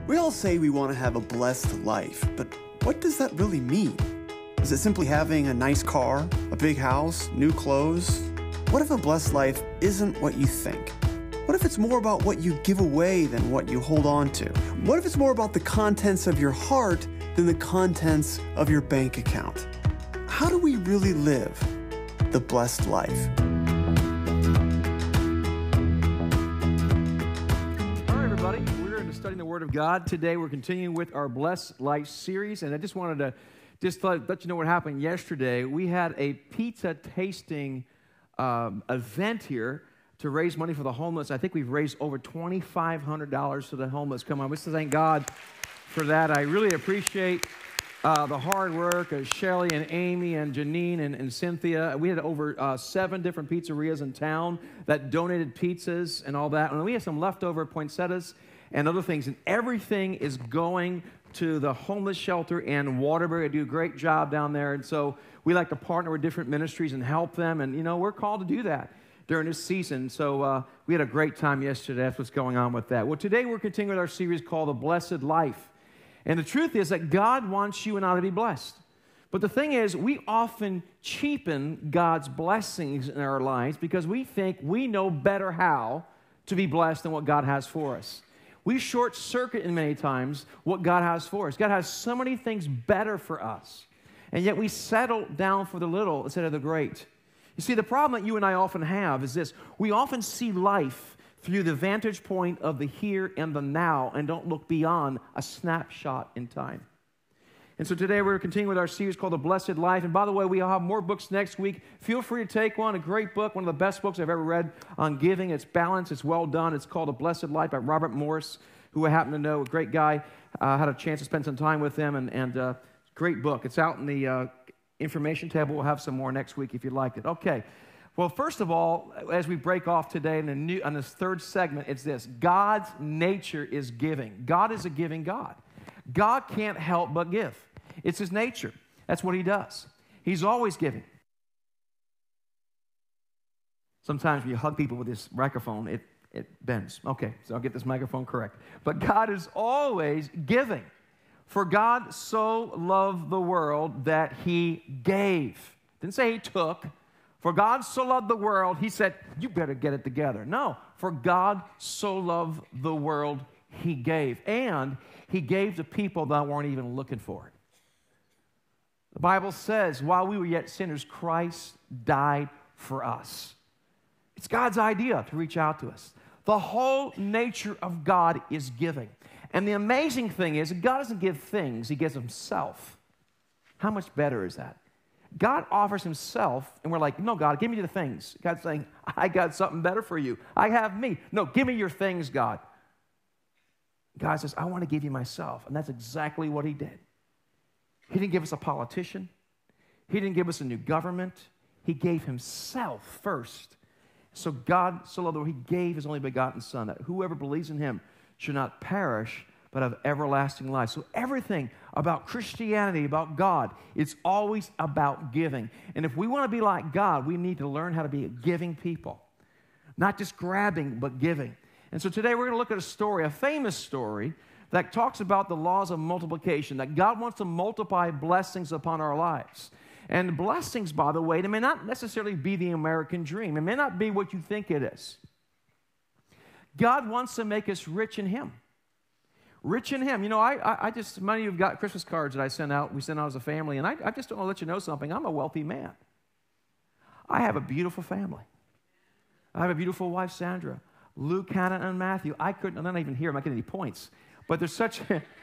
We all say we want to have a blessed life, but what does that really mean? Is it simply having a nice car, a big house, new clothes? What if a blessed life isn't what you think? What if it's more about what you give away than what you hold on to? What if it's more about the contents of your heart than the contents of your bank account? How do we really live the blessed life? Studying the Word of God. Today we're continuing with our Blessed Life series, and I just wanted to let you know what happened yesterday. We had a pizza tasting event here to raise money for the homeless. I think we've raised over $2,500 for the homeless. Come on, let's thank God for that. I really appreciate the hard work of Shelly and Amy and Janine and Cynthia. We had over 7 different pizzerias in town that donated pizzas and all that, and we had some leftover poinsettias and other things, and everything is going to the homeless shelter in Waterbury. They do a great job down there, and so we like to partner with different ministries and help them, and you know, we're called to do that during this season. So we had a great time yesterday. That's what's going on with that. Well, today we're continuing our series called The Blessed Life, and the truth is that God wants you and I to be blessed. But the thing is, we often cheapen God's blessings in our lives because we think we know better how to be blessed than what God has for us. We short-circuit in many times what God has for us. God has so many things better for us, and yet we settle down for the little instead of the great. You see, the problem that you and I often have is this. We often see life through the vantage point of the here and the now and don't look beyond a snapshot in time. And so today we're continuing with our series called The Blessed Life. And by the way, we'll have more books next week. Feel free to take one. A great book, one of the best books I've ever read on giving. It's balanced. It's well done. It's called The Blessed Life by Robert Morris, who I happen to know, a great guy. Had a chance to spend some time with him, and great book. It's out in the information table. We'll have some more next week if you liked it. Okay. Well, first of all, as we break off today on this third segment, it's this. God's nature is giving. God is a giving God. God can't help but give. It's His nature. That's what He does. He's always giving. Sometimes when you hug people with this microphone, it bends. Okay, so I'll get this microphone correct. But God is always giving. For God so loved the world that He gave. Didn't say He took. For God so loved the world, He said, you better get it together. No, for God so loved the world, He gave. And He gave to people that weren't even looking for it. The Bible says, while we were yet sinners, Christ died for us. It's God's idea to reach out to us. The whole nature of God is giving. And the amazing thing is, God doesn't give things, He gives Himself. How much better is that? God offers Himself, and we're like, no, God, give me the things. God's saying, I got something better for you. I have me. No, give me your things, God. God says, I want to give you myself. And that's exactly what He did. He didn't give us a politician. He didn't give us a new government. He gave Himself first. So God so loved the world, He gave His only begotten Son, that whoever believes in Him should not perish, but have everlasting life. So everything about Christianity, about God, it's always about giving. And if we want to be like God, we need to learn how to be a giving people. Not just grabbing, but giving. And so today we're going to look at a story, a famous story, that talks about the laws of multiplication, that God wants to multiply blessings upon our lives. And blessings, by the way, they may not necessarily be the American dream. It may not be what you think it is. God wants to make us rich in Him. Rich in Him. You know, I just, many of you have got Christmas cards that we send out as a family, and I just want to let you know something. I'm a wealthy man. I have a beautiful family. I have a beautiful wife, Sandra. Luke, Hannah, and Matthew. I'm not even here. I'm not getting any points. But there's such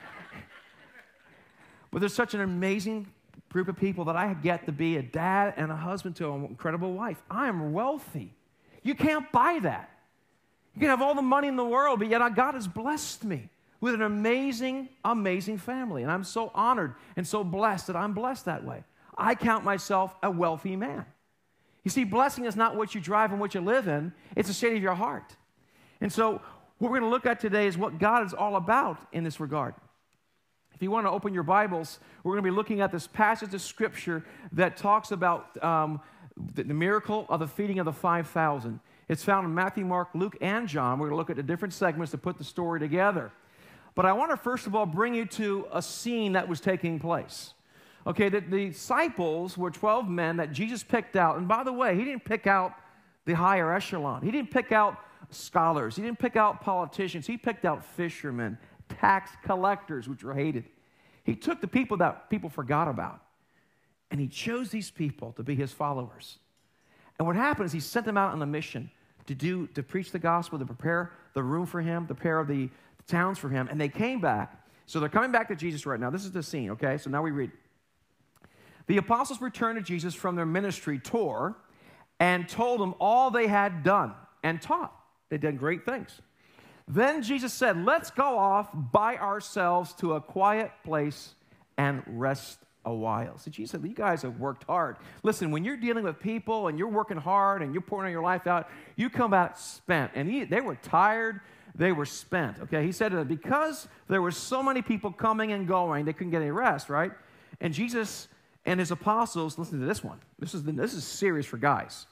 an amazing group of people that I get to be a dad and a husband to an incredible wife. I am wealthy. You can't buy that. You can have all the money in the world, but yet God has blessed me with an amazing, amazing family. And I'm so honored and so blessed that I'm blessed that way. I count myself a wealthy man. You see, blessing is not what you drive and what you live in. It's the state of your heart. And so what we're going to look at today is what God is all about in this regard. If you want to open your Bibles, we're going to be looking at this passage of Scripture that talks about the miracle of the feeding of the 5,000. It's found in Matthew, Mark, Luke, and John. We're going to look at the different segments to put the story together. But I want to first of all bring you to a scene that was taking place. Okay, the disciples were 12 men that Jesus picked out. And by the way, he didn't pick out the higher echelon. He didn't pick out scholars. He didn't pick out politicians. He picked out fishermen, tax collectors, which were hated. He took the people that people forgot about, and he chose these people to be his followers. And what happened is he sent them out on a mission to preach the gospel, to prepare the room for him, to prepare the towns for him, and they came back. So they're coming back to Jesus right now. This is the scene, okay? So now we read. The apostles returned to Jesus from their ministry tour and told him all they had done and taught. They did great things. Then Jesus said, let's go off by ourselves to a quiet place and rest a while. So Jesus said, you guys have worked hard. Listen, when you're dealing with people and you're working hard and you're pouring your life out, you come out spent. And they were tired. They were spent. Okay, he said, because there were so many people coming and going, they couldn't get any rest, right? And Jesus and his apostles, listen to this one. This is serious for guys.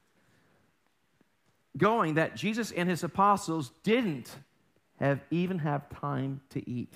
Going that Jesus and his apostles didn't even have time to eat.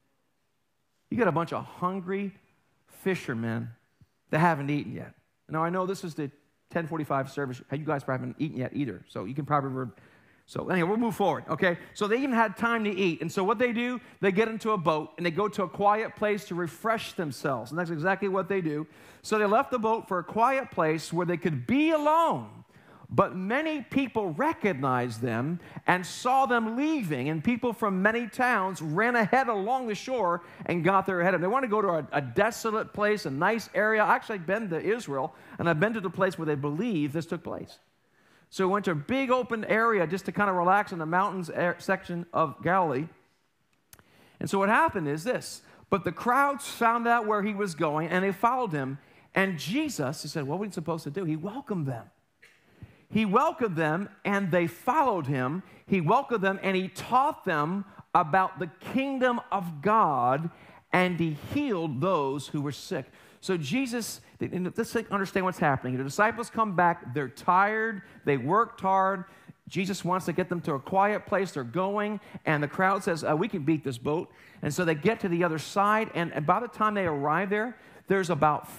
You got a bunch of hungry fishermen that haven't eaten yet. Now, I know this is the 10:45 service. You guys probably haven't eaten yet either, so you can probably... So anyway, we'll move forward, okay? So they even had time to eat. And so what they do, they get into a boat, and they go to a quiet place to refresh themselves. And that's exactly what they do. So they left the boat for a quiet place where they could be alone. But many people recognized them and saw them leaving, and people from many towns ran ahead along the shore and got there ahead of them. They want to go to a desolate place, a nice area. Actually, I've been to Israel, and I've been to the place where they believe this took place. So we went to a big open area just to kind of relax in the mountains section of Galilee. And so what happened is this. But the crowds found out where he was going, and they followed him. And Jesus, he said, what were you supposed to do? He welcomed them. He welcomed them, and they followed him. He welcomed them, and he taught them about the kingdom of God, and he healed those who were sick. So Jesus, let's understand what's happening. The disciples come back. They're tired. They worked hard. Jesus wants to get them to a quiet place. They're going, and the crowd says, we can beat this boat. And so they get to the other side, and by the time they arrive there, there's about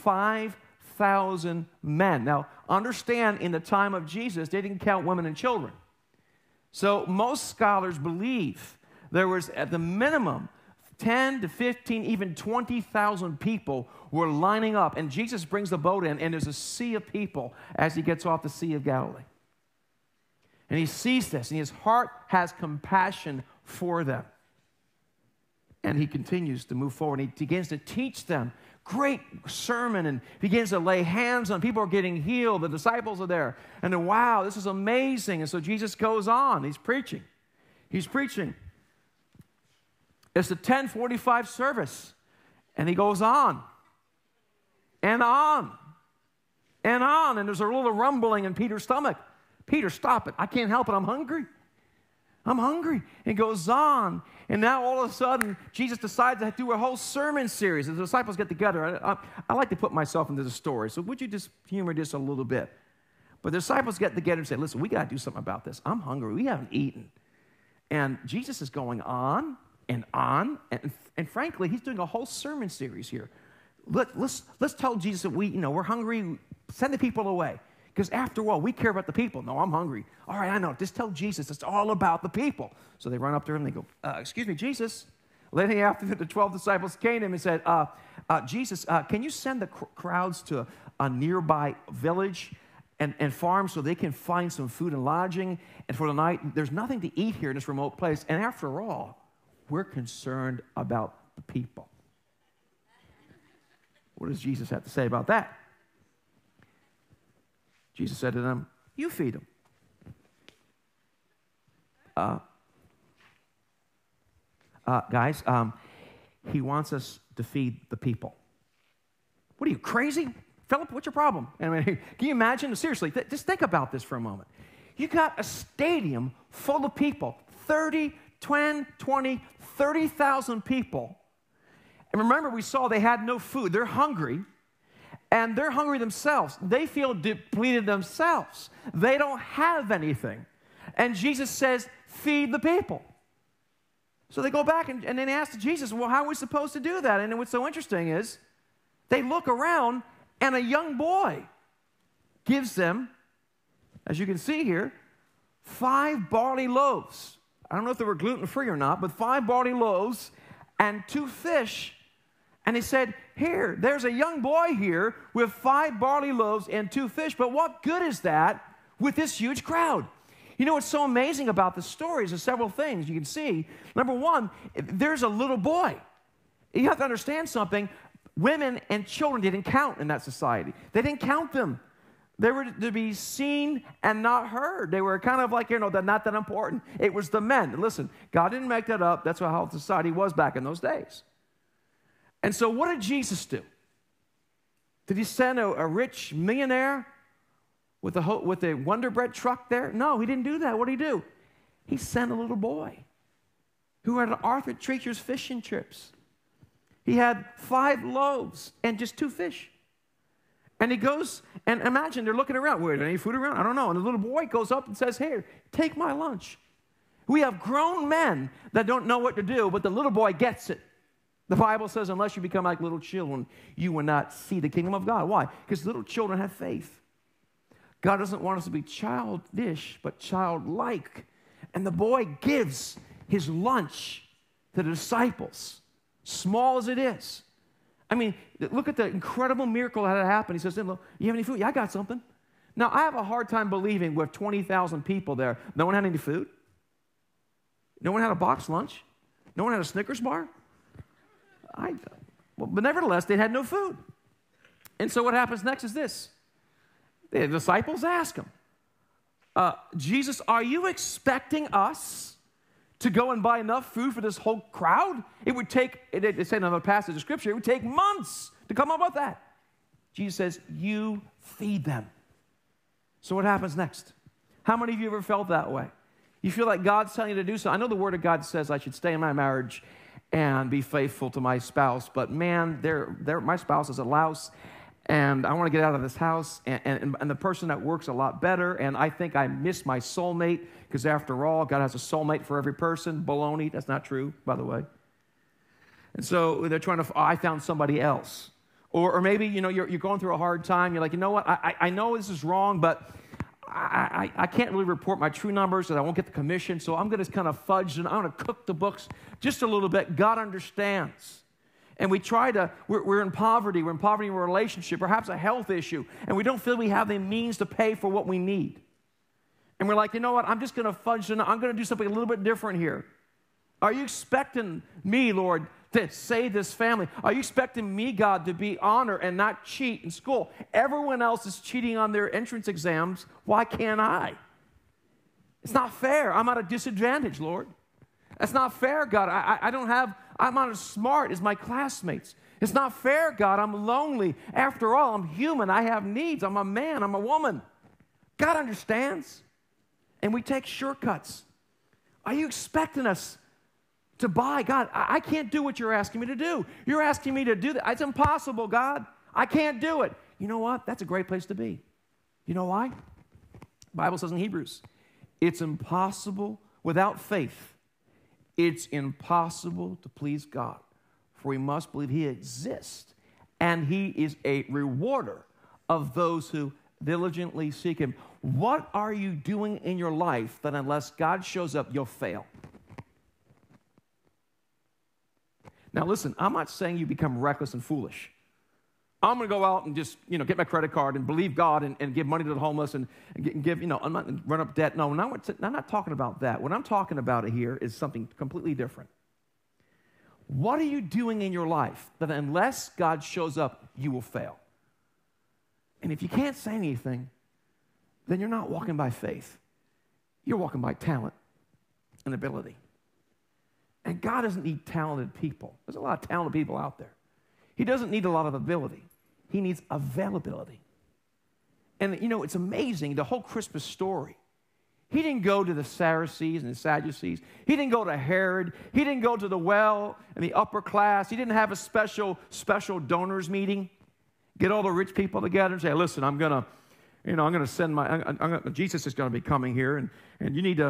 5,000 men. Now, understand, in the time of Jesus, they didn't count women and children. So most scholars believe there was, at the minimum, 10 to 15, even 20,000 people were lining up. And Jesus brings the boat in, and there's a sea of people as he gets off the Sea of Galilee. And he sees this, and his heart has compassion for them. And he continues to move forward. He begins to teach them. Great sermon, and begins to lay hands on people. Are getting healed. The disciples are there. And then, wow, this is amazing. And so Jesus goes on. He's preaching. He's preaching. It's the 10:45 service. And he goes on. And on. And on. And there's a little rumbling in Peter's stomach. Peter, stop it. I can't help it. I'm hungry. I'm hungry. And goes on. And now all of a sudden, Jesus decides to do a whole sermon series. And the disciples get together. I like to put myself into the story. So would you just humor this a little bit? But the disciples get together and say, listen, we got to do something about this. I'm hungry. We haven't eaten. And Jesus is going on and on. And frankly, he's doing a whole sermon series here. Let's tell Jesus that we're hungry. Send the people away. Because after all, we care about the people. No, I'm hungry. All right, I know. Just tell Jesus it's all about the people. So they run up to him and they go, excuse me, Jesus. Later after the 12 disciples came to him and said, Jesus, can you send the crowds to a nearby village and farm so they can find some food and lodging? And for the night, there's nothing to eat here in this remote place. And after all, we're concerned about the people. What does Jesus have to say about that? Jesus said to them, you feed them. Guys, he wants us to feed the people. What are you, crazy? Philip, what's your problem? I mean, can you imagine? Seriously, just think about this for a moment. You got a stadium full of people, 30,000 people. And remember, we saw they had no food. They're hungry. And they're hungry themselves. They feel depleted themselves. They don't have anything. And Jesus says, feed the people. So they go back and then ask Jesus, well, how are we supposed to do that? And what's so interesting is they look around and a young boy gives them, as you can see here, 5 barley loaves. I don't know if they were gluten-free or not, but 5 barley loaves and 2 fish. And he said, here, there's a young boy here with 5 barley loaves and 2 fish, but what good is that with this huge crowd? You know what's so amazing about the story is there's several things you can see. Number one, there's a little boy. You have to understand something. Women and children didn't count in that society. They didn't count them. They were to be seen and not heard. They were kind of like, they're not that important. It was the men. And listen, God didn't make that up. That's how society was back in those days. And so what did Jesus do? Did he send a rich millionaire with a Wonder Bread truck there? No, he didn't do that. What did he do? He sent a little boy who had an Arthur Treacher's fish and chips. He had 5 loaves and just 2 fish. And he goes, and imagine they're looking around. Wait, any food around? I don't know. And the little boy goes up and says, here, take my lunch. We have grown men that don't know what to do, but the little boy gets it. The Bible says, unless you become like little children, you will not see the kingdom of God. Why? Because little children have faith. God doesn't want us to be childish, but childlike. And the boy gives his lunch to the disciples, small as it is. I mean, look at the incredible miracle that had happened. He says, look, you have any food? Yeah, I got something. Now, I have a hard time believing with 20,000 people there, no one had any food? No one had a boxed lunch? No one had a Snickers bar? But nevertheless, they had no food. And so what happens next is this. The disciples ask him, Jesus, are you expecting us to go and buy enough food for this whole crowd? It would take, they say in another passage of Scripture, it would take months to come up with that. Jesus says, you feed them. So what happens next? How many of you ever felt that way? You feel like God's telling you to do something. I know the Word of God says I should stay in my marriage and be faithful to my spouse, but man, my spouse is a louse, and I want to get out of this house, and the person that works a lot better, and I think I miss my soulmate, because after all, God has a soulmate for every person. Baloney, that's not true, by the way. And so they're trying to, I found somebody else. Or maybe, you're going through a hard time, you're like, you know what, I know this is wrong, but I can't really report my true numbers because I won't get the commission, so I'm going to kind of fudge, and I'm going to cook the books just a little bit. God understands. And we try to, we're in poverty in a relationship, perhaps a health issue, and we don't feel we have the means to pay for what we need. And we're like, you know what, I'm just going to fudge, and I'm going to do something a little bit different here. Are you expecting me, Lord, to save this family? Are you expecting me, God, to be honored and not cheat in school? Everyone else is cheating on their entrance exams. Why can't I? It's not fair. I'm at a disadvantage, Lord. That's not fair, God. I'm not as smart as my classmates. It's not fair, God. I'm lonely. After all, I'm human. I have needs. I'm a man. I'm a woman. God understands. And we take shortcuts. Are you expecting us to buy? God, I can't do what you're asking me to do. You're asking me to do that. It's impossible, God. I can't do it. You know what? That's a great place to be. You know why? The Bible says in Hebrews, it's impossible without faith. It's impossible to please God, for we must believe He exists, and He is a rewarder of those who diligently seek Him. What are you doing in your life that unless God shows up, you'll fail? Now listen, I'm not saying you become reckless and foolish. I'm going to go out and just, get my credit card and believe God and give money to the homeless and give, I'm not run up debt. No, I'm not talking about that. What I'm talking about here is something completely different. What are you doing in your life that unless God shows up, you will fail? And if you can't say anything, then you're not walking by faith. You're walking by talent and ability. And God doesn't need talented people. There's a lot of talented people out there. He doesn't need a lot of ability. He needs availability. And, it's amazing, the whole Christmas story. He didn't go to the Pharisees and the Sadducees. He didn't go to Herod. He didn't go to the well and the upper class. He didn't have a special donors meeting. Get all the rich people together and say, listen, I'm going to send Jesus is going to be coming here, and you need to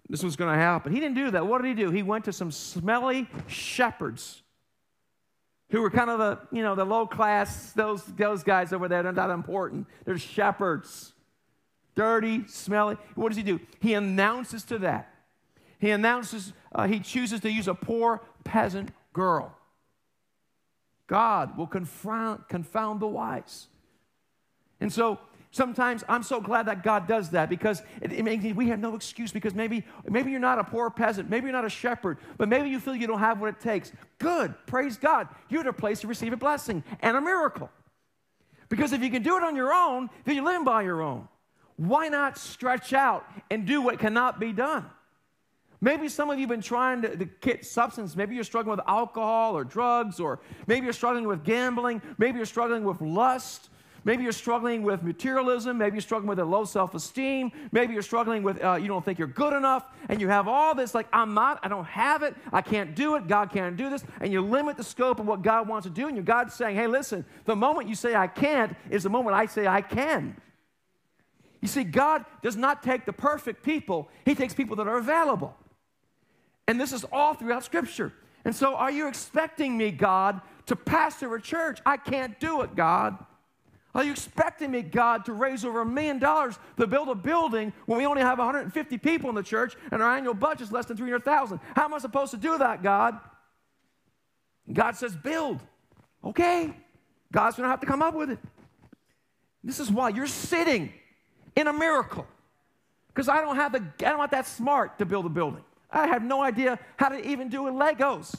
this was going to happen. He didn't do that. What did he do? He went to some smelly shepherds who were kind of the low class, those guys over there. They're not important. They're shepherds. Dirty, smelly. What does he do? He announces to that. He chooses to use a poor peasant girl. God will confound the wise. And so sometimes I'm so glad that God does that, because we have no excuse, because maybe you're not a poor peasant, maybe you're not a shepherd, but maybe you feel you don't have what it takes. Good, praise God. You're at a place to receive a blessing and a miracle. Because if you can do it on your own, then you're living by your own. Why not stretch out and do what cannot be done? Maybe some of you have been trying to get substance. Maybe you're struggling with alcohol or drugs, or maybe you're struggling with gambling. Maybe you're struggling with lust. Maybe you're struggling with materialism. Maybe you're struggling with a low self-esteem. Maybe you're struggling with you don't think you're good enough, and you have all this like, I don't have it, I can't do it, God can't do this, and you limit the scope of what God wants to do, and God's saying, hey, listen, the moment you say I can't is the moment I say I can. You see, God does not take the perfect people. He takes people that are available. And this is all throughout Scripture. And so are you expecting me, God, to pastor a church? I can't do it, God. Are you expecting me, God, to raise over $1 million to build a building when we only have 150 people in the church and our annual budget is less than $300,000? How am I supposed to do that, God? God says, build. Okay. God's going to have to come up with it. This is why you're sitting in a miracle. Because I don't want that smart to build a building. I have no idea how to even do with Legos.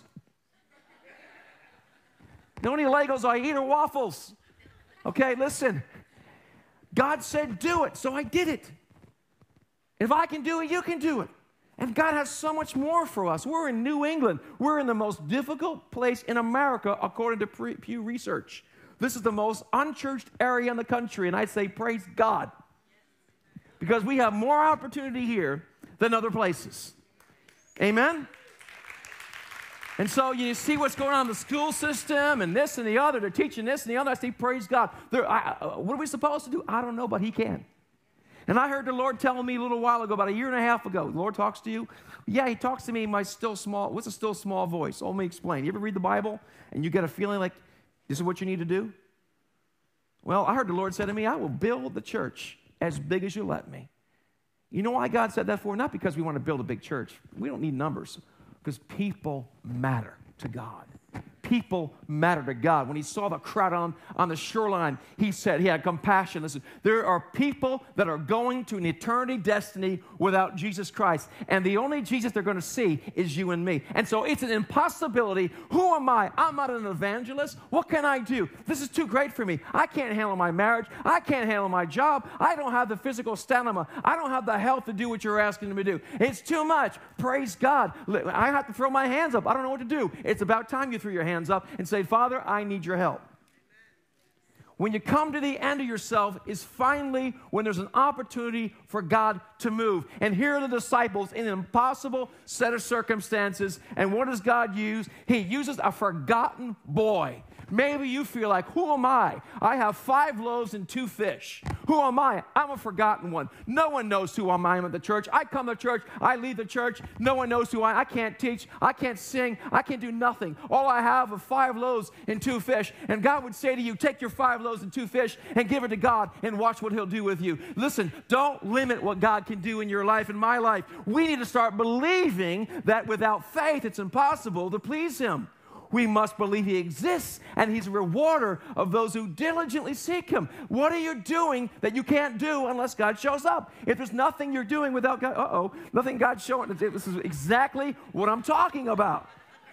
The only Legos I eat are waffles. Okay, listen. God said do it, so I did it. If I can do it, you can do it. And God has so much more for us. We're in New England. We're in the most difficult place in America, according to Pew Research. This is the most unchurched area in the country, and I say praise God. Because we have more opportunity here than other places. Amen? And so you see what's going on in the school system and this and the other. They're teaching this and the other. I say, praise God. What are we supposed to do? I don't know, but He can. And I heard the Lord telling me a little while ago, about 1.5 years ago, the Lord talks to you? Yeah, He talks to me in my what's a still small voice? Let me explain. You ever read the Bible and you get a feeling like this is what you need to do? Well, I heard the Lord say to me, I will build the church as big as you let me. You know why God said that for? Not because we want to build a big church. We don't need numbers. Because people matter to God. People matter to God. When He saw the crowd on the shoreline, He said, He had compassion. Listen, there are people that are going to an eternity destiny without Jesus Christ. And the only Jesus they're going to see is you and me. And so it's an impossibility. Who am I? I'm not an evangelist. What can I do? This is too great for me. I can't handle my marriage. I can't handle my job. I don't have the physical stamina. I don't have the health to do what you're asking me to do. It's too much. Praise God. I have to throw my hands up. I don't know what to do. It's about time you threw your hands up and say, Father, I need your help. When you come to the end of yourself is finally when there's an opportunity for God to move. And here are the disciples in an impossible set of circumstances. And what does God use? He uses a forgotten boy. Maybe you feel like, who am I? I have 5 loaves and 2 fish. Who am I? I'm a forgotten one. No one knows who I am at the church. I come to church. I leave the church. No one knows who I am. I can't teach. I can't sing. I can't do nothing. All I have are 5 loaves and 2 fish. And God would say to you, take your 5 loaves and 2 fish and give it to God and watch what He'll do with you. Listen, don't limit what God can do in your life and my life. We need to start believing that without faith, it's impossible to please Him. We must believe He exists and He's a rewarder of those who diligently seek Him. What are you doing that you can't do unless God shows up? If there's nothing you're doing without God, nothing God's showing. This is exactly what I'm talking about.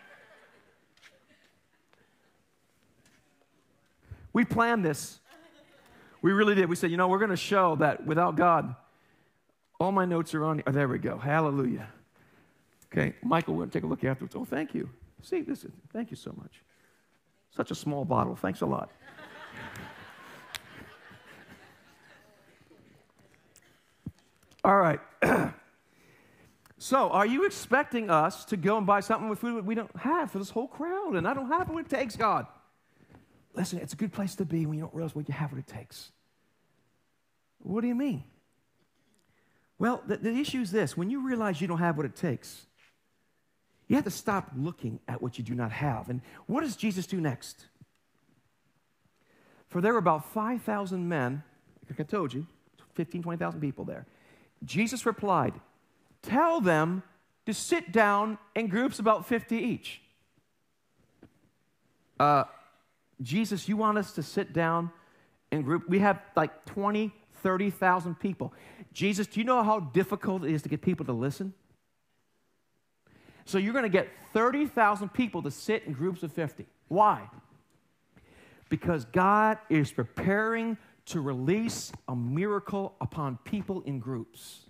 We planned this. We really did. We said, we're going to show that without God, all my notes are on here. Oh, there we go. Hallelujah. Okay, Michael, we'll take a look afterwards. Oh, thank you. See, thank you so much. Such a small bottle. Thanks a lot. All right. So, are you expecting us to go and buy something with food we don't have for this whole crowd? And I don't have what it takes, God. Listen, it's a good place to be when you don't realize what you have what it takes. What do you mean? Well, the issue is this. When you realize you don't have what it takes, you have to stop looking at what you do not have. And what does Jesus do next? For there were about 5,000 men, like I told you, 15, 20,000 people there. Jesus replied, tell them to sit down in groups about 50 each. Jesus, you want us to sit down in group? We have like 20, 30,000 people. Jesus, do you know how difficult it is to get people to listen? So you're going to get 30,000 people to sit in groups of 50. Why? Because God is preparing to release a miracle upon people in groups.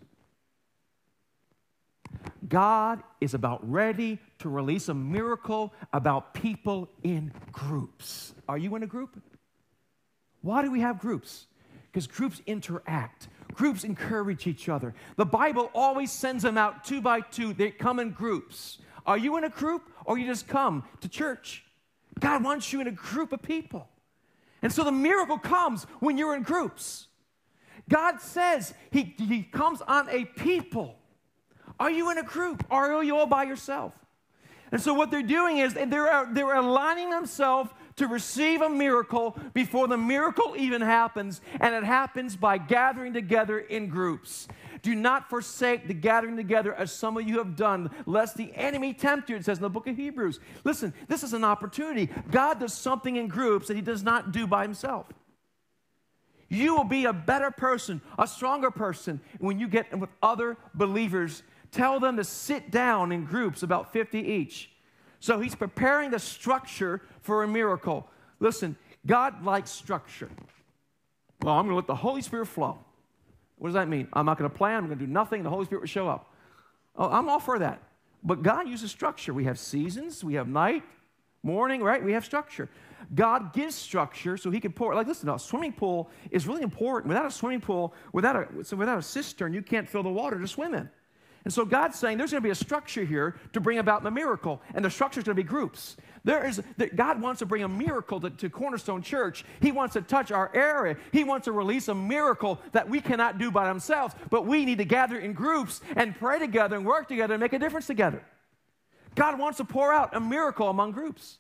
God is about ready to release a miracle about people in groups. Are you in a group? Why do we have groups? Because groups interact. Groups encourage each other. The Bible always sends them out 2 by 2. They come in groups. Are you in a group, or you just come to church? God wants you in a group of people. And so the miracle comes when you're in groups. God says he comes on a people. Are you in a group, or are you all by yourself? And so what they're doing is they're aligning themselves to receive a miracle before the miracle even happens, and it happens by gathering together in groups. Do not forsake the gathering together as some of you have done, lest the enemy tempt you, it says in the book of Hebrews. Listen, this is an opportunity. God does something in groups that he does not do by himself. You will be a better person, a stronger person when you get with other believers. Tell them to sit down in groups, about 50 each. So he's preparing the structure for a miracle. Listen, God likes structure. Well, I'm going to let the Holy Spirit flow. What does that mean? I'm not going to plan. I'm going to do nothing. The Holy Spirit will show up. Oh, I'm all for that. But God uses structure. We have seasons. We have night, morning, right? We have structure. God gives structure so he can pour. Like, listen, a swimming pool is really important. Without a swimming pool, without a cistern, you can't fill the water to swim in. And so God's saying there's going to be a structure here to bring about the miracle, and the structure is going to be groups. God wants to bring a miracle to Cornerstone Church. He wants to touch our area. He wants to release a miracle that we cannot do by ourselves, but we need to gather in groups and pray together and work together and make a difference together. God wants to pour out a miracle among groups.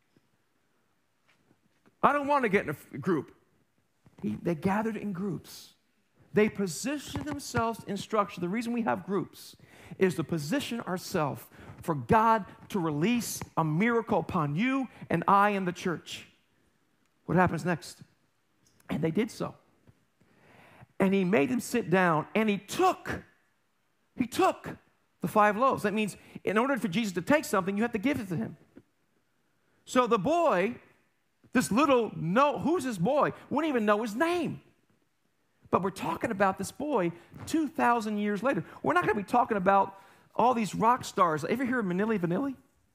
I don't want to get in a group. They gathered in groups. They position themselves in structure. The reason we have groups is to position ourselves for God to release a miracle upon you and I and the church. What happens next? And they did so. And he made them sit down, and he took the 5 loaves. That means in order for Jesus to take something, you have to give it to him. So the boy, who's this boy? Wouldn't even know his name. But we're talking about this boy 2,000 years later. We're not going to be talking about all these rock stars. Ever hear of Manili Vanilli?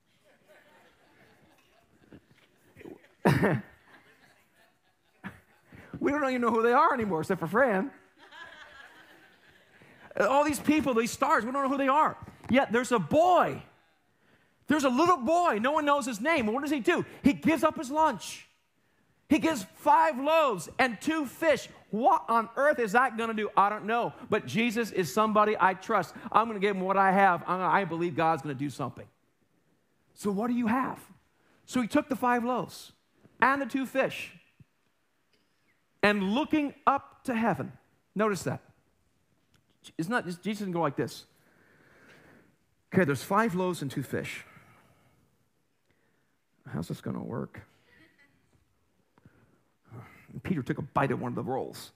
We don't even know who they are anymore, except for Fran. All these people, these stars, we don't know who they are. Yet there's a boy. There's a little boy. No one knows his name. And what does he do? He gives up his lunch. He gives 5 loaves and 2 fish. What on earth is that going to do? I don't know. But Jesus is somebody I trust. I'm going to give him what I have. I believe God's going to do something. So what do you have? So he took the 5 loaves and the 2 fish, and looking up to heaven. Notice that. It's not just, Jesus didn't go like this. Okay, there's 5 loaves and 2 fish. How's this going to work? And Peter took a bite of one of the rolls.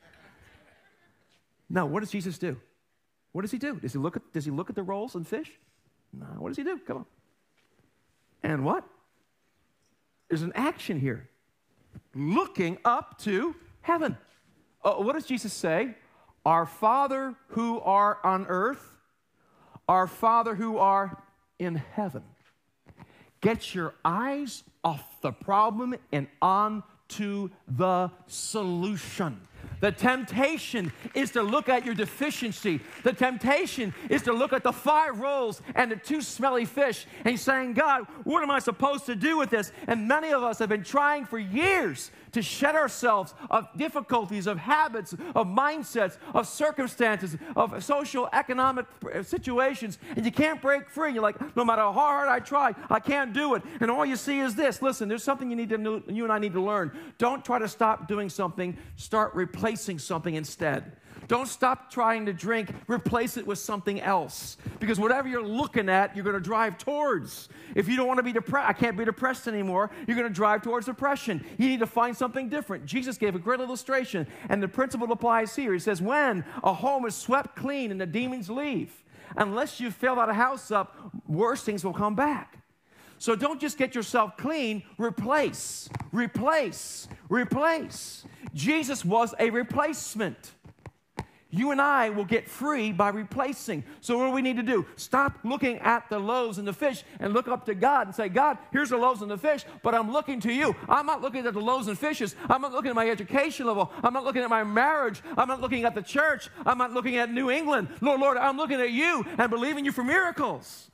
Now, what does Jesus do? What does he do? Does he look at the rolls and fish? No. What does he do? Come on. And what? There's an action here. Looking up to heaven. What does Jesus say? Our Father who are on earth, our Father who are in heaven. Get your eyes off the problem and on to the solution. The temptation is to look at your deficiency. The temptation is to look at the 5 rolls and the 2 smelly fish and saying, God, what am I supposed to do with this? And many of us have been trying for years to shed ourselves of difficulties, of habits, of mindsets, of circumstances, of social, economic situations, and you can't break free. You're like, no matter how hard I try, I can't do it. And all you see is this. Listen, there's something you and I need to learn. Don't try to stop doing something. Start replacing something instead. Don't stop trying to drink. Replace it with something else. Because whatever you're looking at, you're going to drive towards. If you don't want to be depressed, I can't be depressed anymore, you're going to drive towards depression. You need to find something different. Jesus gave a great illustration, and the principle applies here. He says, when a home is swept clean and the demons leave, unless you fill that house up, worse things will come back. So don't just get yourself clean, replace, replace, replace. Jesus was a replacement. You and I will get free by replacing. So what do we need to do? Stop looking at the loaves and the fish and look up to God and say, God, here's the loaves and the fish, but I'm looking to you. I'm not looking at the loaves and fishes. I'm not looking at my education level. I'm not looking at my marriage. I'm not looking at the church. I'm not looking at New England. Lord, I'm looking at you and believing you for miracles.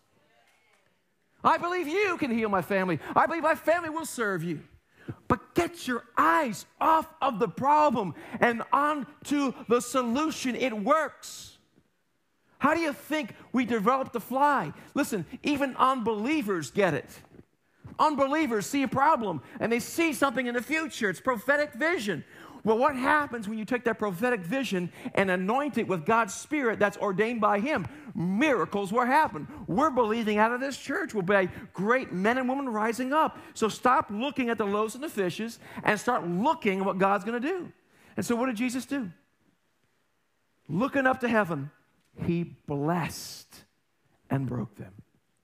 I believe you can heal my family. I believe my family will serve you. But get your eyes off of the problem and onto the solution. It works. How do you think we developed the fly? Listen, even unbelievers get it. Unbelievers see a problem and they see something in the future. It's prophetic vision. Well, what happens when you take that prophetic vision and anoint it with God's Spirit that's ordained by Him? Miracles will happen. We're believing out of this church will be great men and women rising up. So stop looking at the loaves and the fishes and start looking at what God's going to do. And so what did Jesus do? Looking up to heaven, He blessed and broke them.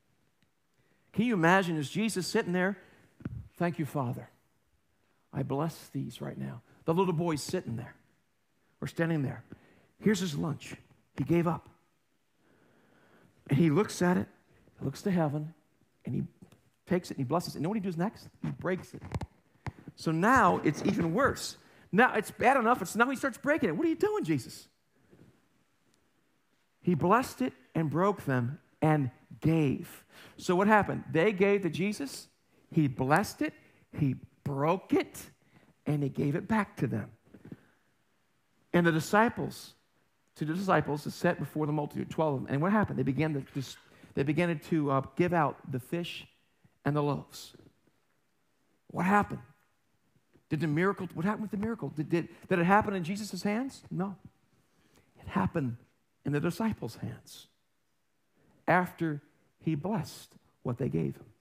Can you imagine as Jesus sitting there? Thank you, Father. I bless these right now. The little boy's sitting there or standing there. Here's his lunch. He gave up. And he looks at it, looks to heaven, and he takes it and he blesses it. And you know what he does next? He breaks it. So now it's even worse. Now it's bad enough. Now he starts breaking it. What are you doing, Jesus? He blessed it and broke them and gave. So what happened? They gave to Jesus. He blessed it. He broke it. And He gave it back to them. And the disciples, is set before the multitude, 12 of them. And what happened? They began to give out the fish and the loaves. What happened? What happened with the miracle? Did it happen in Jesus' hands? No. It happened in the disciples' hands after He blessed what they gave Him.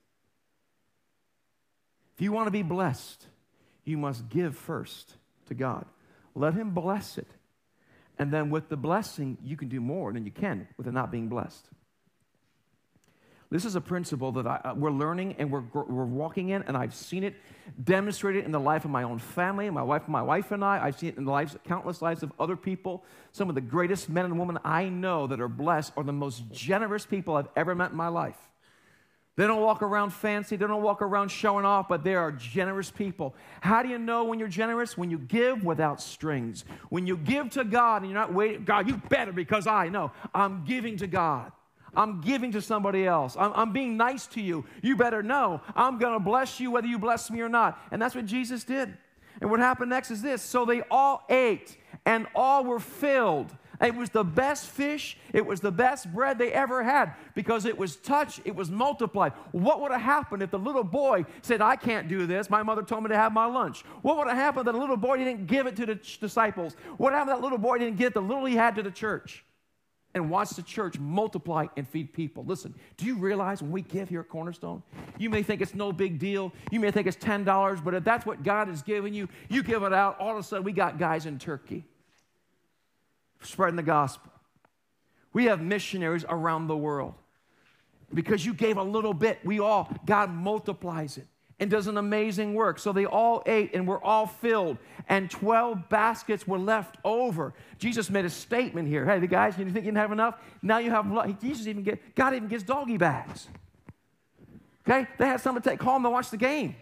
If you want to be blessed, you must give first to God. Let Him bless it. And then with the blessing, you can do more than you can with it not being blessed. This is a principle that we're learning and we're walking in, and I've seen it demonstrated in the life of my own family, my wife and I. I've seen it in the countless lives of other people. Some of the greatest men and women I know that are blessed are the most generous people I've ever met in my life. They don't walk around fancy. They don't walk around showing off, but they are generous people. How do you know when you're generous? When you give without strings. When you give to God and you're not waiting, God, you better because I know. I'm giving to God. I'm giving to somebody else. I'm being nice to you. You better know. I'm going to bless you whether you bless me or not. And that's what Jesus did. And what happened next is this. So they all ate and all were filled. It was the best fish. It was the best bread they ever had because it was touched. It was multiplied. What would have happened if the little boy said, I can't do this. My mother told me to have my lunch. What would have happened if the little boy didn't give it to the disciples? What happened if that little boy didn't get the little he had to the church and watch the church multiply and feed people? Listen, do you realize when we give here at Cornerstone, you may think it's no big deal. You may think it's $10, but if that's what God has given you, you give it out. All of a sudden, we got guys in Turkey spreading the gospel. We have missionaries around the world. Because you gave a little bit, God multiplies it and does an amazing work. So they all ate and were all filled, and 12 baskets were left over. Jesus made a statement here. Hey, the guys, you think you didn't have enough? Now you have, God even gives doggy bags. Okay? They had something to take home to watch the game.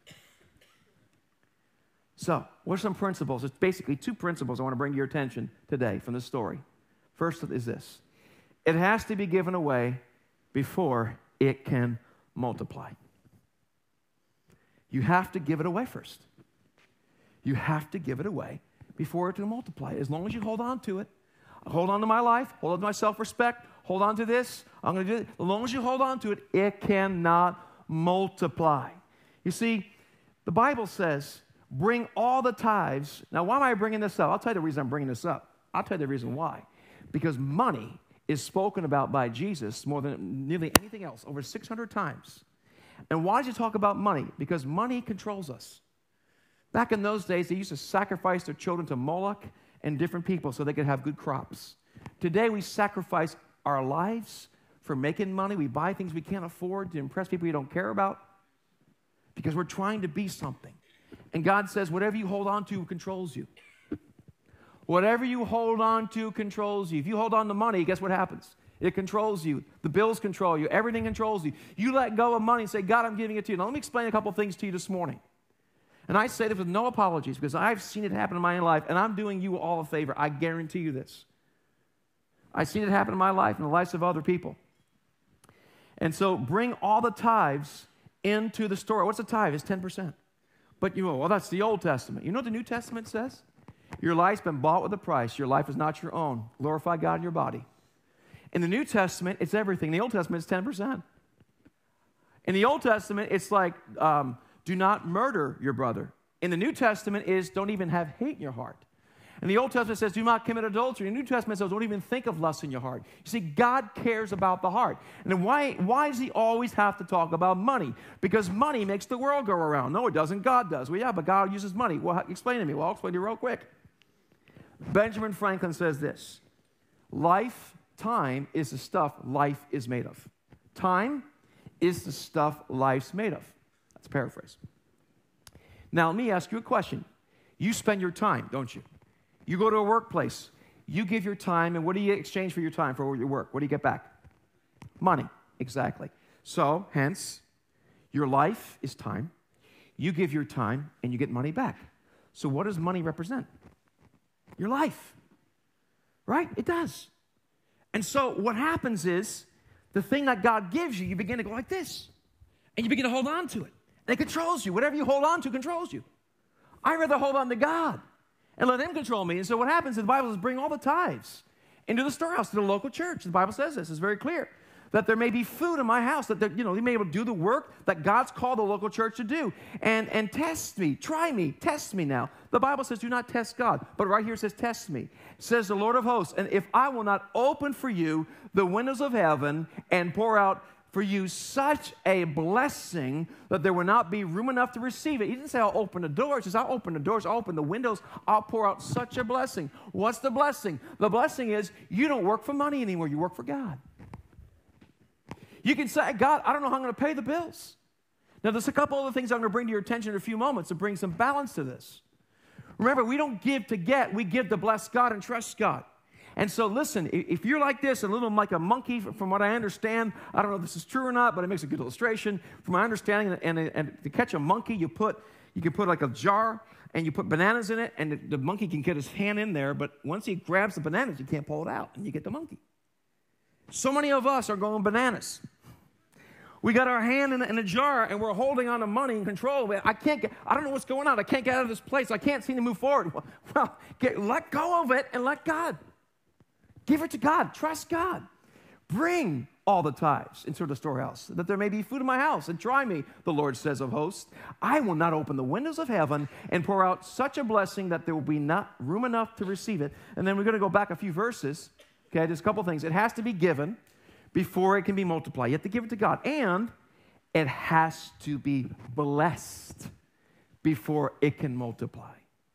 So, what are some principles? It's basically two principles I want to bring to your attention today from this story. First is this. It has to be given away before it can multiply. You have to give it away first. You have to give it away before it can multiply. As long as you hold on to it, hold on to my life, hold on to my self-respect, hold on to this, I'm going to do it. As long as you hold on to it, it cannot multiply. You see, the Bible says, bring all the tithes. Now, why am I bringing this up? I'll tell you the reason I'm bringing this up. I'll tell you the reason why. Because money is spoken about by Jesus more than nearly anything else, over 600 times. And why does he talk about money? Because money controls us. Back in those days, they used to sacrifice their children to Moloch and different people so they could have good crops. Today, we sacrifice our lives for making money. We buy things we can't afford to impress people we don't care about because we're trying to be something. And God says, whatever you hold on to controls you. Whatever you hold on to controls you. If you hold on to money, guess what happens? It controls you. The bills control you. Everything controls you. You let go of money and say, God, I'm giving it to you. Now, let me explain a couple things to you this morning. And I say this with no apologies because I've seen it happen in my own life, and I'm doing you all a favor. I guarantee you this. I've seen it happen in my life and the lives of other people. And so bring all the tithes into the store. What's a tithe? It's 10%. But you know, well, that's the Old Testament. You know what the New Testament says? Your life's been bought with a price. Your life is not your own. Glorify God in your body. In the New Testament, it's everything. In the Old Testament, it's 10%. In the Old Testament, it's like, do not murder your brother. In the New Testament is don't even have hate in your heart. And the Old Testament says do not commit adultery. The New Testament says don't even think of lust in your heart. You see, God cares about the heart. And then why does he always have to talk about money? Because money makes the world go around. No, it doesn't. God does. Well, yeah, but God uses money. Well, explain to me. Well, I'll explain to you real quick. Benjamin Franklin says this. Time is the stuff life is made of. Time is the stuff life's made of. That's a paraphrase. Now, let me ask you a question. You spend your time, don't you? You go to a workplace. You give your time, and what do you exchange for your time, for your work? What do you get back? Money. Exactly. So, hence, your life is time. You give your time, and you get money back. So what does money represent? Your life. Right? It does. And so what happens is, the thing that God gives you, you begin to go like this. And you begin to hold on to it. And it controls you. Whatever you hold on to controls you. I'd rather hold on to God and let him control me. And so what happens in the Bible is bring all the tithes into the storehouse, to the local church. The Bible says this. It's very clear. That there may be food in my house, that they may be able to do the work that God's called the local church to do. And test me, try me, test me now. The Bible says do not test God, but right here it says test me. It says the Lord of hosts, and if I will not open for you the windows of heaven and pour out for you such a blessing that there will not be room enough to receive it. He didn't say I'll open the doors. He says I'll open the doors, I'll open the windows, I'll pour out such a blessing. What's the blessing? The blessing is you don't work for money anymore, you work for God. You can say, God, I don't know how I'm going to pay the bills. Now, there's a couple other things I'm going to bring to your attention in a few moments to bring some balance to this. Remember, we don't give to get, we give to bless God and trust God. And so listen, if you're like this, a little like a monkey, from what I understand, I don't know if this is true or not, but it makes a good illustration. From my understanding, and to catch a monkey, you can put like a jar, and you put bananas in it, and the monkey can get his hand in there, but once he grabs the bananas, you can't pull it out, and you get the monkey. So many of us are going bananas. We got our hand in a jar, and we're holding on to money and control of it. I don't know what's going on. I can't get out of this place. I can't seem to move forward. Well, let go of it and let God. Give it to God. Trust God. Bring all the tithes into the storehouse, that there may be food in my house, and try me, the Lord says of hosts. I will not open the windows of heaven and pour out such a blessing that there will be not room enough to receive it. And then we're going to go back a few verses. Okay, there's a couple things. It has to be given before it can be multiplied. You have to give it to God. And it has to be blessed before it can multiply.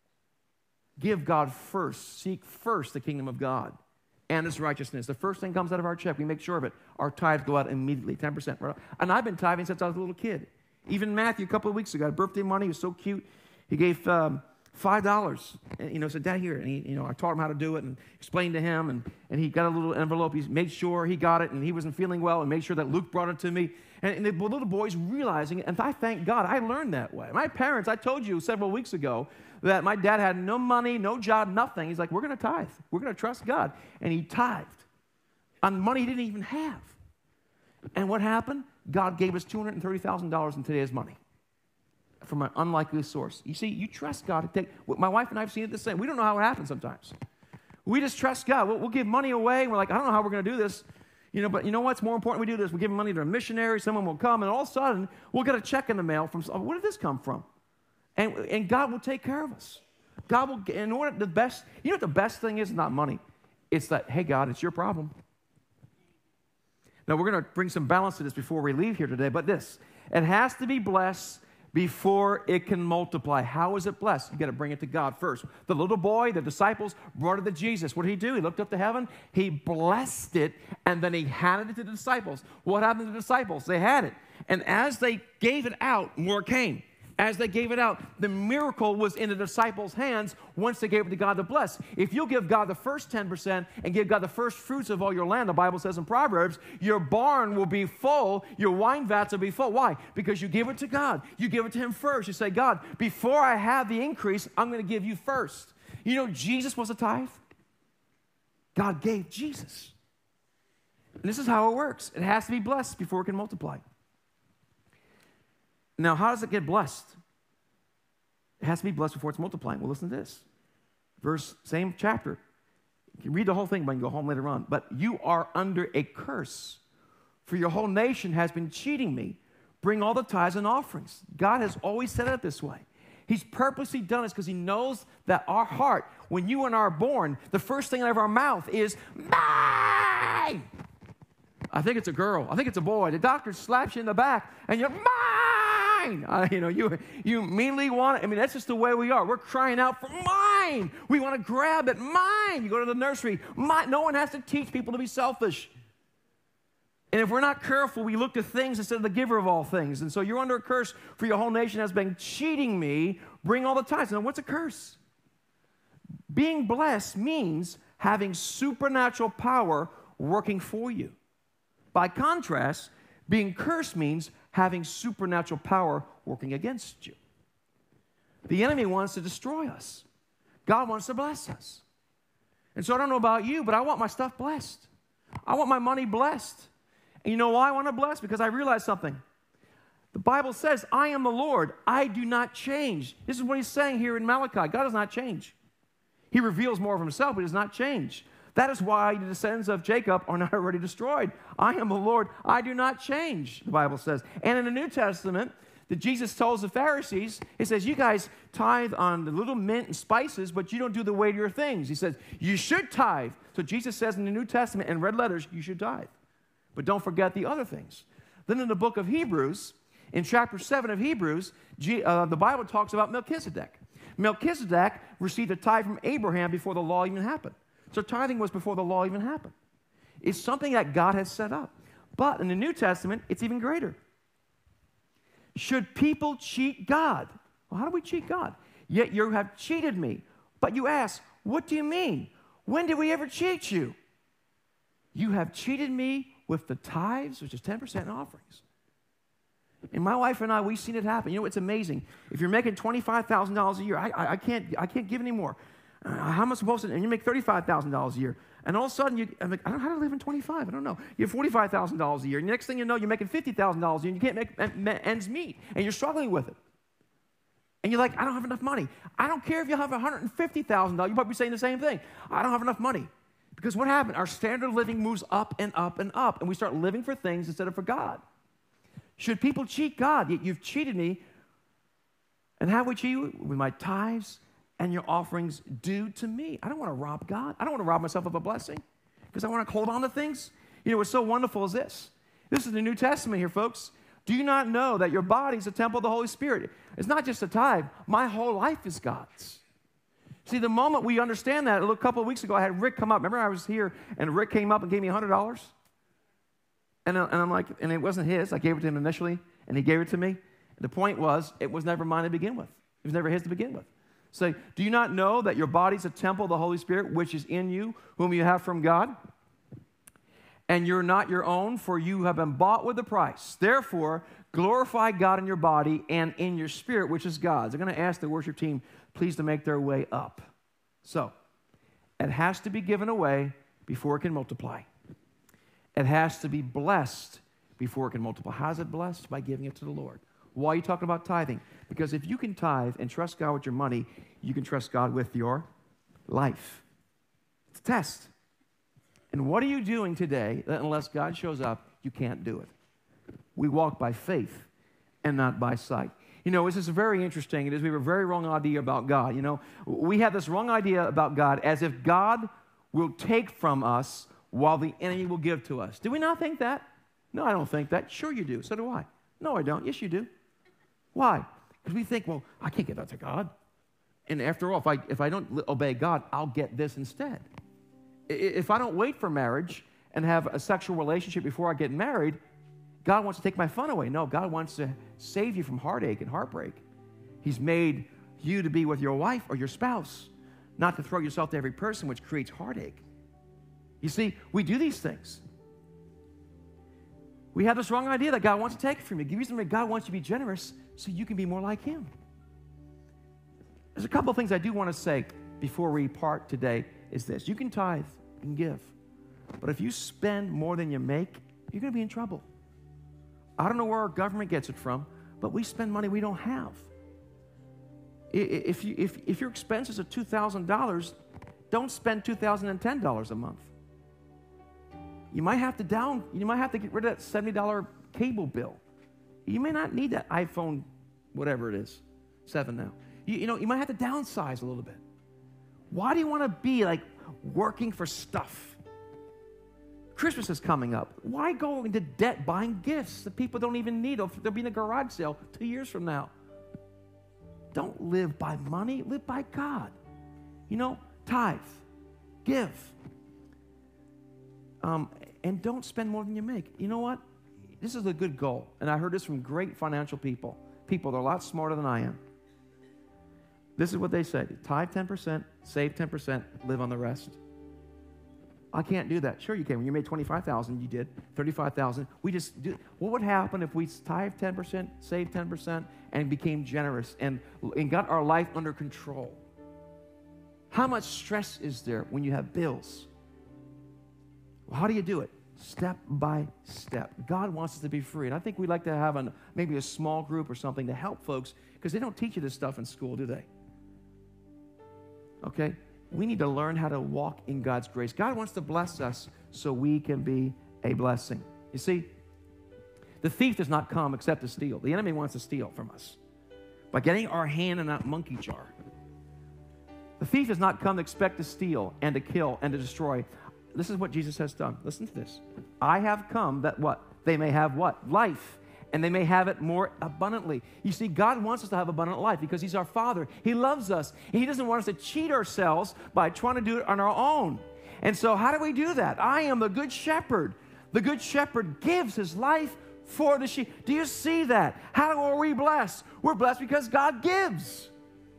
Give God first. Seek first the kingdom of God and his righteousness. The first thing comes out of our check. We make sure of it. Our tithes go out immediately, 10%. And I've been tithing since I was a little kid. Even Matthew, a couple of weeks ago, had birthday money. He was so cute. He gave $5, and, said, Dad, here. And I taught him how to do it and explained to him, and he got a little envelope. He made sure he got it, and he wasn't feeling well, and made sure that Luke brought it to me. And the little boy's realizing it, and I thank God I learned that way. My parents, I told you several weeks ago that my dad had no money, no job, nothing. He's like, we're going to tithe. We're going to trust God. And he tithed on money he didn't even have. And what happened? God gave us $230,000 in today's money. from an unlikely source. You see, you trust God to take. My wife and I have seen it the same. We don't know how it happens sometimes. We just trust God. We'll give money away. We're like, I don't know how we're going to do this. But you know what's more important? We do this. We give money to a missionary. Someone will come, and all of a sudden, we'll get a check in the mail from. Where did this come from? And God will take care of us. God will. In order the best. You know what the best thing is? Not money. It's that. Hey, God, it's your problem. Now we're going to bring some balance to this before we leave here today. But this, it has to be blessed before it can multiply. How is it blessed? You got to bring it to God first. The little boy, the disciples brought it to Jesus. What did he do? He looked up to heaven, he blessed it, and then he handed it to the disciples. What happened to the disciples? They had it. And as they gave it out, more came. As they gave it out, the miracle was in the disciples' hands once they gave it to God to bless. If you'll give God the first 10% and give God the first fruits of all your land, the Bible says in Proverbs, your barn will be full, your wine vats will be full. Why? Because you give it to God. You give it to him first. You say, God, before I have the increase, I'm going to give you first. You know, Jesus was a tithe. God gave Jesus. And this is how it works. It has to be blessed before it can multiply. Now, how does it get blessed? It has to be blessed before it's multiplying. Well, listen to this. Same chapter. You can read the whole thing, but you can go home later on. But you are under a curse, for your whole nation has been cheating me. Bring all the tithes and offerings. God has always said it this way. He's purposely done this because he knows that our heart, when you and I are born, the first thing out of our mouth is, mine! I think it's a girl. I think it's a boy. The doctor slaps you in the back, and you're, mine! You immediately want it. I mean, that's just the way we are. We're crying out for mine. We want to grab it. Mine. You go to the nursery. Mine. No one has to teach people to be selfish. And if we're not careful, we look to things instead of the giver of all things. And so you're under a curse, for your whole nation has been cheating me. Bring all the tithes. Now, what's a curse? Being blessed means having supernatural power working for you. By contrast, being cursed means having supernatural power working against you. The enemy wants to destroy us. God wants to bless us. And so I don't know about you, but I want my stuff blessed. I want my money blessed. And you know why I want to bless? Because I realize something. The Bible says, I am the Lord. I do not change. This is what he's saying here in Malachi. God does not change. He reveals more of himself, but he does not change. That is why the descendants of Jacob are not already destroyed. I am the Lord. I do not change, the Bible says. And in the New Testament, that Jesus tells the Pharisees, he says, you guys tithe on the little mint and spices, but you don't do the weightier things. He says, you should tithe. So Jesus says in the New Testament, in red letters, you should tithe. But don't forget the other things. Then in the book of Hebrews, in chapter 7 of Hebrews, the Bible talks about Melchizedek. Melchizedek received a tithe from Abraham before the law even happened. So tithing was before the law even happened. It's something that God has set up. But in the New Testament, it's even greater. Should people cheat God? Well, how do we cheat God? Yet you have cheated me. But you ask, what do you mean? When did we ever cheat you? You have cheated me with the tithes, which is 10% in offerings. And my wife and I, we've seen it happen. You know, it's amazing. If you're making $25,000 a year, I can't give any more. How am I supposed to? And you make $35,000 a year. And all of a sudden, I'm like, I don't know how to live in 25. I don't know. You have $45,000 a year. And the next thing you know, you're making $50,000 a year, and you can't make ends meet. And you're struggling with it. And you're like, I don't have enough money. I don't care if you have $150,000. You might be saying the same thing. I don't have enough money. Because what happened? Our standard of living moves up and up and up. And we start living for things instead of for God. Should people cheat God? You've cheated me. And how we cheat you? With my tithes and your offerings due to me. I don't want to rob God. I don't want to rob myself of a blessing because I want to hold on to things. You know, what's so wonderful is this. This is the New Testament here, folks. Do you not know that your body is a temple of the Holy Spirit? It's not just a tithe. My whole life is God's. See, the moment we understand that, a couple of weeks ago, I had Rick come up. Remember I was here, and Rick came up and gave me $100? And I'm like, and it wasn't his. I gave it to him initially, and he gave it to me. The point was, it was never mine to begin with. It was never his to begin with. Say, do you not know that your body's a temple of the Holy Spirit, which is in you, whom you have from God? And you're not your own, for you have been bought with a price. Therefore, glorify God in your body and in your spirit, which is God's. I'm going to ask the worship team, please, to make their way up. So, it has to be given away before it can multiply. It has to be blessed before it can multiply. How is it blessed? By giving it to the Lord. Why are you talking about tithing? Because if you can tithe and trust God with your money, you can trust God with your life. It's a test. And what are you doing today that unless God shows up, you can't do it? We walk by faith and not by sight. You know, this is very interesting. It is, we have a very wrong idea about God. You know, we have this wrong idea about God as if God will take from us while the enemy will give to us. Do we not think that? No, I don't think that. Sure you do. So do I. No, I don't. Yes, you do. Why? Because we think, well, I can't get that to God. And after all, if I don't obey God, I'll get this instead. If I don't wait for marriage and have a sexual relationship before I get married, God wants to take my fun away. No, God wants to save you from heartache and heartbreak. He's made you to be with your wife or your spouse, not to throw yourself to every person, which creates heartache. You see, we do these things. We have this wrong idea that God wants to take it from you. The reason that God wants you to be generous so you can be more like Him. There's a couple of things I do want to say before we part today is this. You can tithe and give, but if you spend more than you make, you're going to be in trouble. I don't know where our government gets it from, but we spend money we don't have. If your expenses are $2,000, don't spend $2,010 a month. You might have to get rid of that $70 cable bill. You may not need that iPhone, whatever it is, 7 now. You might have to downsize a little bit. Why do you want to be like working for stuff? Christmas is coming up. Why go into debt buying gifts that people don't even need? They'll be in a garage sale 2 years from now. Don't live by money. Live by God. You know, tithe. Give. And don't spend more than you make. You know what? This is a good goal. And I heard this from great financial people. People that are a lot smarter than I am. This is what they say. Tithe 10%, save 10%, live on the rest. I can't do that. Sure you can. When you made $25,000, you did. $35,000. We just do. What would happen if we tithe 10%, saved 10%, and became generous and got our life under control? How much stress is there when you have bills? Well, how do you do it? Step by step. God wants us to be free. And I think we'd like to have maybe a small group or something to help folks, because they don't teach you this stuff in school, do they? Okay? We need to learn how to walk in God's grace. God wants to bless us so we can be a blessing. You see, the thief does not come except to steal. The enemy wants to steal from us by getting our hand in that monkey jar. The thief does not come to expect to steal and to kill and to destroy. This is what Jesus has done. Listen to this. I have come that what? They may have what? Life. And they may have it more abundantly. You see, God wants us to have abundant life because He's our Father. He loves us. And He doesn't want us to cheat ourselves by trying to do it on our own. And so how do we do that? I am the good shepherd. The good shepherd gives his life for the sheep. Do you see that? How are we blessed? We're blessed because God gives.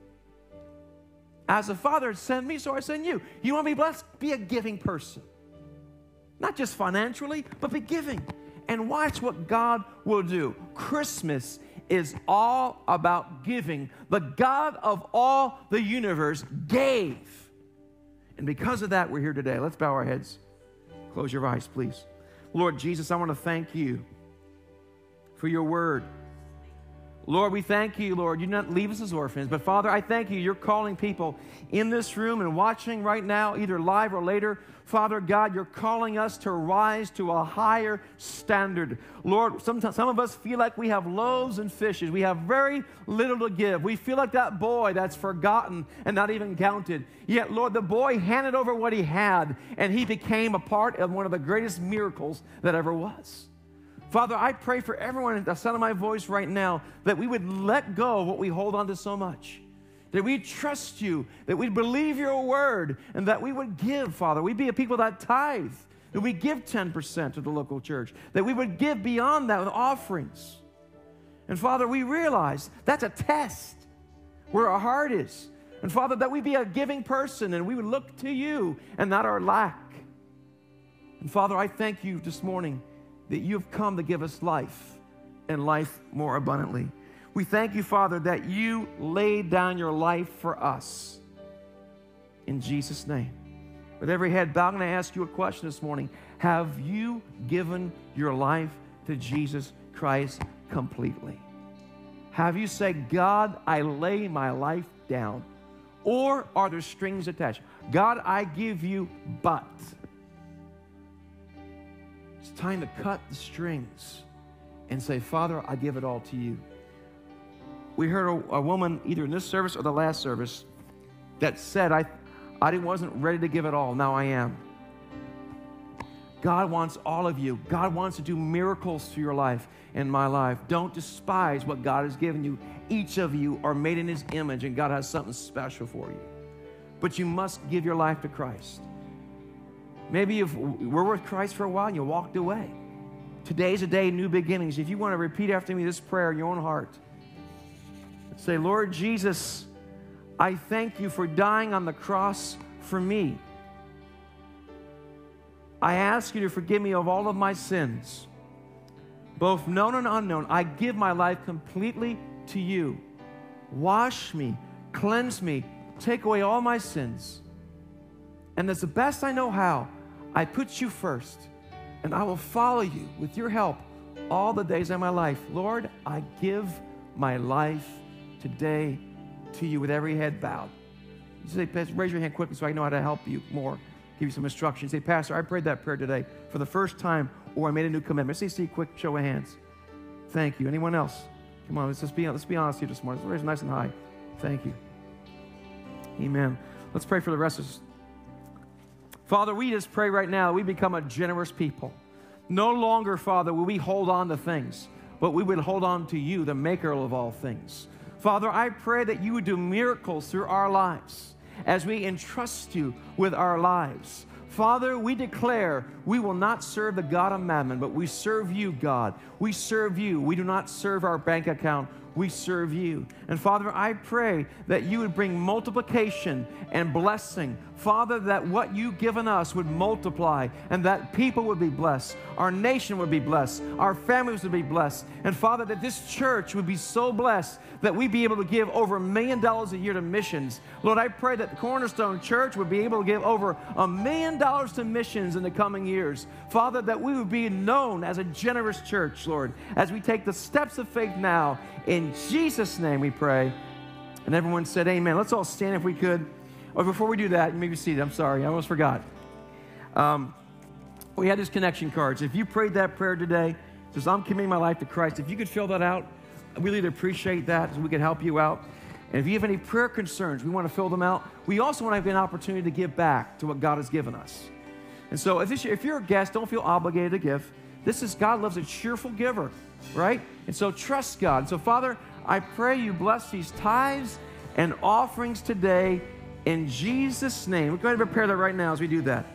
As the Father sent me, so I send you. You want to be blessed? Be a giving person. Not just financially, but be giving. And watch what God will do. Christmas is all about giving. The God of all the universe gave. And because of that, we're here today. Let's bow our heads. Close your eyes, please. Lord Jesus, I want to thank you for your word. Lord, we thank you, Lord. You did not leave us as orphans. But Father, I thank you. You're calling people in this room and watching right now, either live or later. Father God, you're calling us to rise to a higher standard. Lord, sometimes some of us feel like we have loaves and fishes. We have very little to give. We feel like that boy that's forgotten and not even counted. Yet, Lord, the boy handed over what he had, and he became a part of one of the greatest miracles that ever was. Father, I pray for everyone at the sound of my voice right now that we would let go of what we hold on to so much. That we trust you, that we believe your word, and that we would give, Father. We'd be a people that tithe, that we give 10% to the local church, that we would give beyond that with offerings. And Father, we realize that's a test where our heart is. And Father, that we be a giving person and we would look to you and not our lack. And Father, I thank you this morning that you've come to give us life and life more abundantly. We thank you, Father, that you laid down your life for us. In Jesus' name. With every head bowed, I'm going to ask you a question this morning. Have you given your life to Jesus Christ completely? Have you said, God, I lay my life down? Or are there strings attached? God, I give you but. It's time to cut the strings and say, Father, I give it all to you. We heard a woman either in this service or the last service that said, I wasn't ready to give it all. Now I am. God wants all of you. God wants to do miracles through your life and my life. Don't despise what God has given you. Each of you are made in His image, and God has something special for you. But you must give your life to Christ. Maybe you were with Christ for a while and you walked away. Today's a day of new beginnings. If you want to repeat after me this prayer in your own heart, say, Lord Jesus, I thank you for dying on the cross for me. I ask you to forgive me of all of my sins, both known and unknown. I give my life completely to you. Wash me, cleanse me, take away all my sins. And as the best I know how, I put you first, and I will follow you with your help all the days of my life. Lord, I give my life today to you with every head bowed. You say, raise your hand quickly so I know how to help you more. Give you some instructions. Say, Pastor, I prayed that prayer today for the first time, or I made a new commitment. Let's see a quick show of hands. Thank you. Anyone else? Come on, let's be honest here this morning. Let's raise nice and high. Thank you. Amen. Let's pray for the rest of us. Father, we just pray right now we become a generous people. No longer, Father, will we hold on to things, but we would hold on to you, the maker of all things. Father, I pray that you would do miracles through our lives as we entrust you with our lives. Father, we declare we will not serve the God of mammon, but we serve you, God. We serve you. We do not serve our bank account. We serve you. And Father, I pray that you would bring multiplication and blessing. Father, that what you've given us would multiply and that people would be blessed. Our nation would be blessed. Our families would be blessed. And Father, that this church would be so blessed that we'd be able to give over $1 million a year to missions. Lord, I pray that the Cornerstone Church would be able to give over $1 million to missions in the coming years. Father, that we would be known as a generous church, Lord, as we take the steps of faith now. In Jesus' name we pray. And everyone said amen. Let's all stand if we could. Or before we do that, you may be seated. I'm sorry, I almost forgot. We had these connection cards. If you prayed that prayer today, says, I'm committing my life to Christ, if you could fill that out, we really appreciate that so we can help you out. And if you have any prayer concerns, we want to fill them out. We also want to have an opportunity to give back to what God has given us. And so if you're a guest, don't feel obligated to give. This is God loves a cheerful giver, right? And so trust God. So Father, I pray you bless these tithes and offerings today in Jesus' name. We're going to prepare that right now as we do that.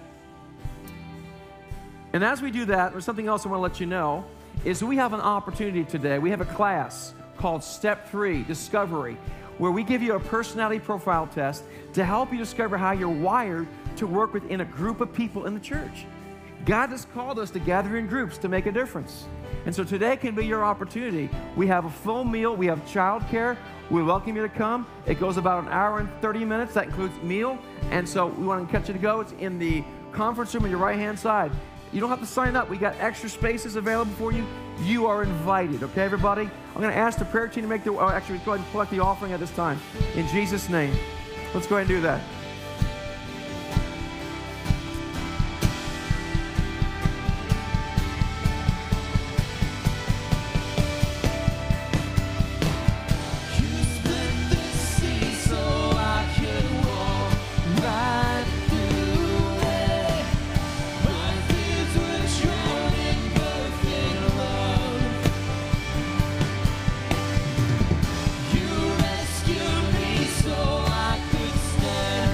And as we do that, there's something else I want to let you know, is we have an opportunity today. We have a class called Step 3, Discovery, where we give you a personality profile test to help you discover how you're wired to work within a group of people in the church. God has called us to gather in groups to make a difference. And so today can be your opportunity. We have a full meal. We have childcare. We welcome you to come. It goes about 1 hour and 30 minutes. That includes meal. And so we want to catch you to go. It's in the conference room on your right-hand side. You don't have to sign up. We got extra spaces available for you. You are invited. Okay, everybody? I'm going to ask the prayer team to make the, actually, go ahead and collect the offering at this time. In Jesus' name. Let's go ahead and do that. So I could stand.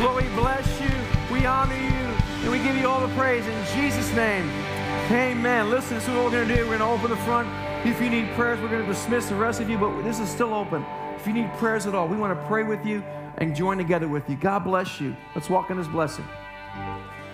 Lord, we bless you. We honor you. And we give you all the praise in Jesus' name. Amen. Listen, this is what we're going to do. We're going to open the front. If you need prayers, we're going to dismiss the rest of you, but this is still open. If you need prayers at all, we want to pray with you and join together with you. God bless you. Let's walk in His blessing.